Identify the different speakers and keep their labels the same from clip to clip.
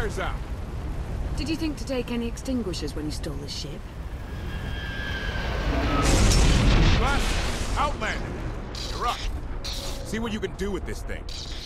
Speaker 1: fire's out.
Speaker 2: Did you think to take any extinguishers when you stole the ship?
Speaker 1: Glass, Outlander, you're up. See what you can do with this thing.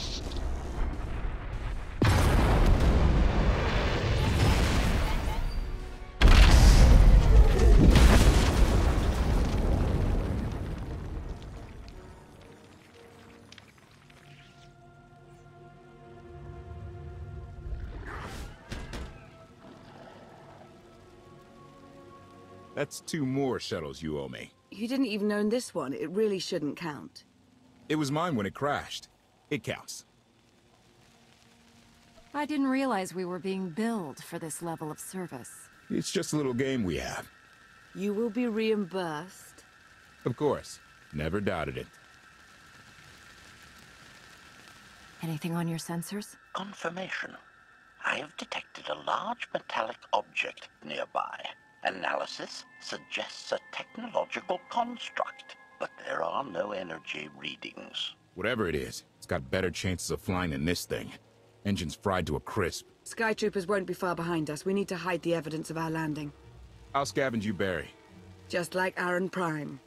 Speaker 1: That's 2 more shuttles you owe me.
Speaker 2: You didn't even own this one. It really shouldn't count.
Speaker 1: It was mine when it crashed. It counts.
Speaker 3: I didn't realize we were being billed for this level of service.
Speaker 1: It's just a little game we have.
Speaker 2: You will be reimbursed.
Speaker 1: Of course. Never doubted it.
Speaker 3: Anything on your sensors?
Speaker 4: Confirmation. I have detected a large metallic object nearby. Analysis suggests a technological construct, but there are no energy readings.
Speaker 1: Whatever it is, it's got better chances of flying than this thing. Engine's fried to a crisp.
Speaker 2: Skytroopers won't be far behind us. We need to hide the evidence of our landing.
Speaker 1: I'll scavenge you, Barry.
Speaker 2: Just like Aaron Prime.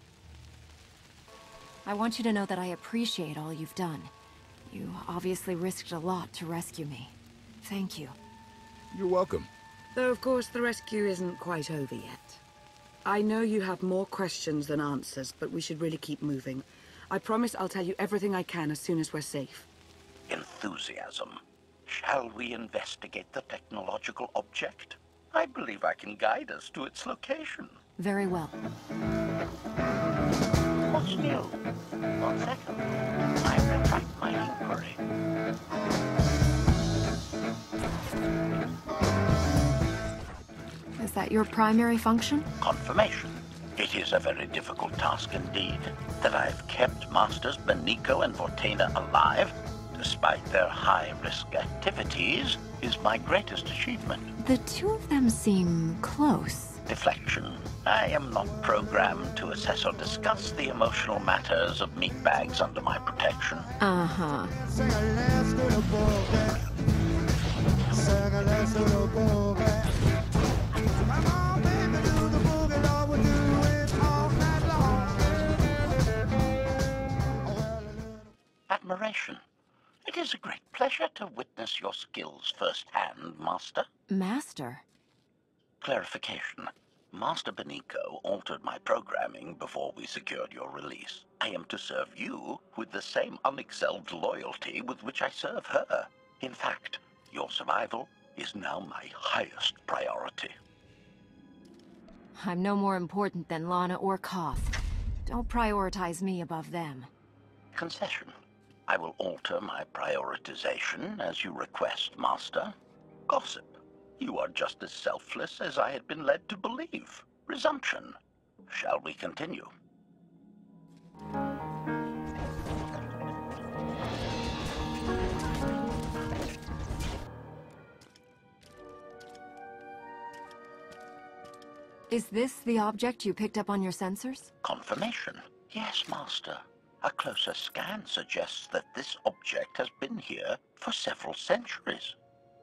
Speaker 3: I want you to know that I appreciate all you've done. You obviously risked a lot to rescue me. Thank you.
Speaker 1: You're welcome.
Speaker 2: Though, of course, the rescue isn't quite over yet. I know you have more questions than answers, but we should really keep moving. I promise I'll tell you everything I can as soon as we're safe.
Speaker 4: Enthusiasm. Shall we investigate the technological object? I believe I can guide us to its location.
Speaker 3: Very well.
Speaker 4: What's new? 1 second. I retract my inquiry.
Speaker 3: Is that your primary function?
Speaker 4: Confirmation. It is a very difficult task indeed. That I've kept Masters Beniko and Vortena alive, despite their high-risk activities, is my greatest achievement.
Speaker 3: The 2 of them seem close.
Speaker 4: Deflection. I am not programmed to assess or discuss the emotional matters of meatbags under my protection.
Speaker 3: Uh-huh.
Speaker 4: Admiration. It is a great pleasure to witness your skills firsthand, Master.
Speaker 3: Master?
Speaker 4: Clarification. Master Beniko altered my programming before we secured your release. I am to serve you with the same unexcelled loyalty with which I serve her. In fact, your survival is now my highest priority.
Speaker 3: I'm no more important than Lana or Koth. Don't prioritize me above them.
Speaker 4: Concession. I will alter my prioritization as you request, Master. Gossip. You are just as selfless as I had been led to believe. Resumption. Shall we continue?
Speaker 3: Is this the object you picked up on your sensors?
Speaker 4: Confirmation. Yes, Master. A closer scan suggests that this object has been here for several centuries.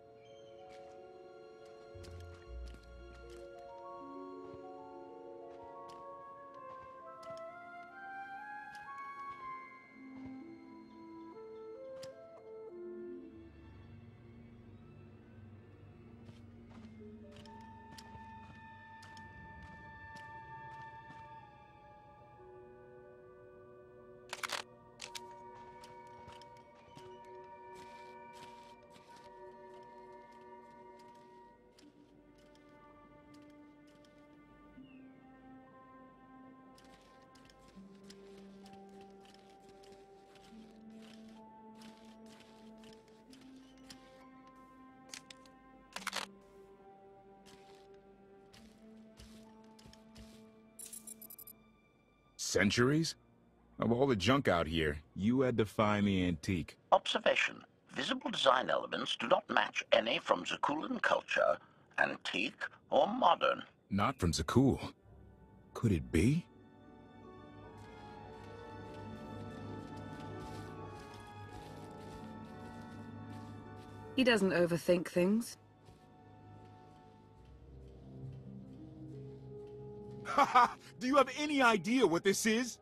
Speaker 1: Centuries? Of all the junk out here, you had to find the antique.
Speaker 4: Observation. Visible design elements do not match any from Zakuulan culture, antique or modern.
Speaker 1: Not from Zakuul. Could it be?
Speaker 2: He doesn't overthink things.
Speaker 1: Haha! Do you have any idea what this is?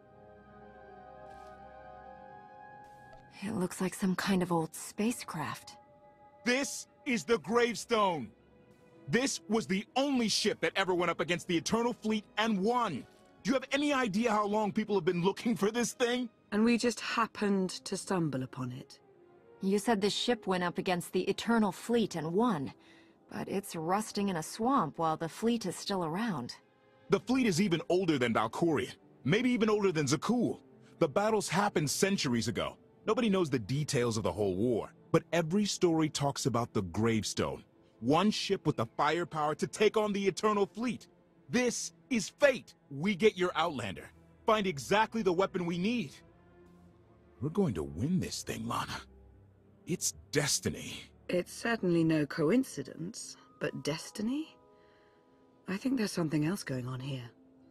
Speaker 3: It looks like some kind of old spacecraft.
Speaker 1: This is the Gravestone. This was the only ship that ever went up against the Eternal Fleet and won. Do you have any idea how long people have been looking for this thing?
Speaker 2: And we just happened to stumble upon it.
Speaker 3: You said the ship went up against the Eternal Fleet and won, but it's rusting in a swamp while the fleet is still around.
Speaker 1: The fleet is even older than Valkorion, maybe even older than Zakuul. The battles happened centuries ago. Nobody knows the details of the whole war, but every story talks about the Gravestone. One ship with the firepower to take on the Eternal Fleet. This is fate. We get your Outlander. Find exactly the weapon we need. We're going to win this thing, Lana. It's destiny.
Speaker 2: It's certainly no coincidence, but destiny? I think there's something else going on here.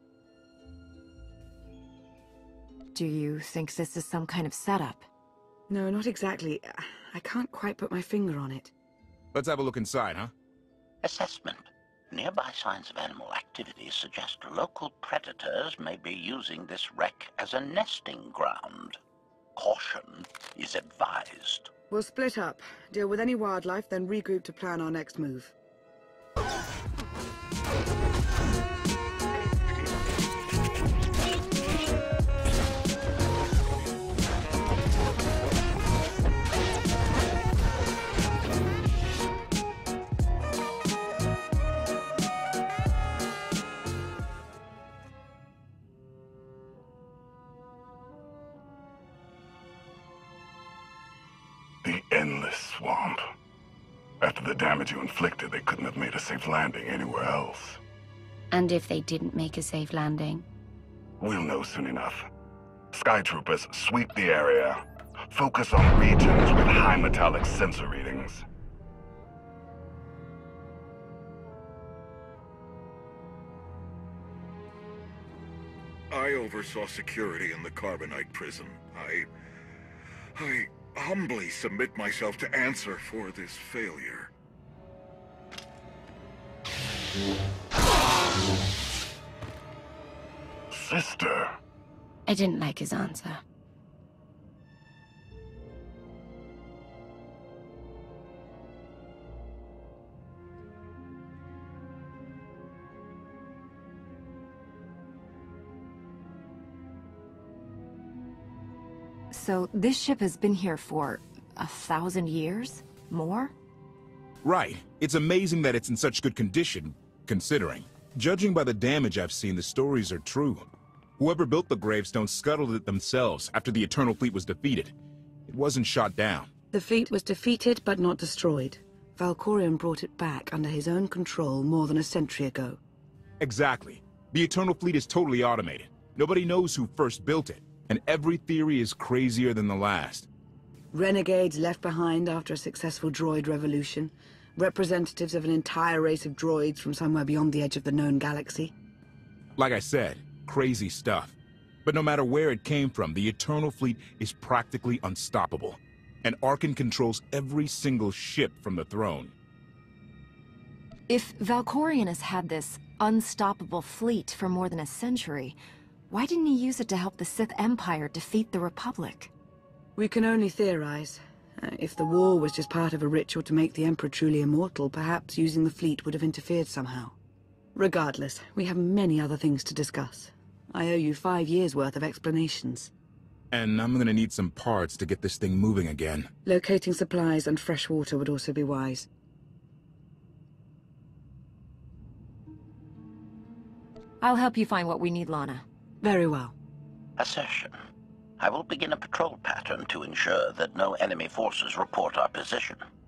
Speaker 3: Do you think this is some kind of setup?
Speaker 2: No, not exactly. I can't quite put my finger on it.
Speaker 1: Let's have a look inside, huh?
Speaker 4: Assessment. Nearby signs of animal activity suggest local predators may be using this wreck as a nesting ground. Caution is advised.
Speaker 2: We'll split up, deal with any wildlife, then regroup to plan our next move.
Speaker 5: The endless swamp. After the damage you inflicted, they couldn't have made a safe landing anywhere else.
Speaker 6: And if they didn't make a safe landing?
Speaker 5: We'll know soon enough. Skytroopers, sweep the area. Focus on regions with high metallic sensor readings.
Speaker 7: I oversaw security in the Carbonite prison. I humbly submit myself to answer for this failure.
Speaker 5: Sister.
Speaker 6: I didn't like his answer.
Speaker 3: So this ship has been here for 1,000 years? More?
Speaker 1: Right. It's amazing that it's in such good condition, considering. Judging by the damage I've seen, the stories are true. Whoever built the Gravestone scuttled it themselves after the Eternal Fleet was defeated. It wasn't shot down.
Speaker 2: The fleet was defeated, but not destroyed. Valkorion brought it back under his own control more than a century ago.
Speaker 1: Exactly. The Eternal Fleet is totally automated. Nobody knows who first built it, and every theory is crazier than the last.
Speaker 2: Renegades left behind after a successful droid revolution. Representatives of an entire race of droids from somewhere beyond the edge of the known galaxy.
Speaker 1: Like I said, crazy stuff. But no matter where it came from, the Eternal Fleet is practically unstoppable. And Arcann controls every single ship from the throne.
Speaker 3: If Valkorion has had this unstoppable fleet for more than a century, why didn't he use it to help the Sith Empire defeat the Republic?
Speaker 2: We can only theorize. If the war was just part of a ritual to make the Emperor truly immortal, perhaps using the fleet would have interfered somehow. Regardless, we have many other things to discuss. I owe you 5 years' worth of explanations.
Speaker 1: And I'm gonna need some parts to get this thing moving again.
Speaker 2: Locating supplies and fresh water would also be wise.
Speaker 3: I'll help you find what we need, Lana.
Speaker 2: Very well.
Speaker 4: Assertion. I will begin a patrol pattern to ensure that no enemy forces report our position.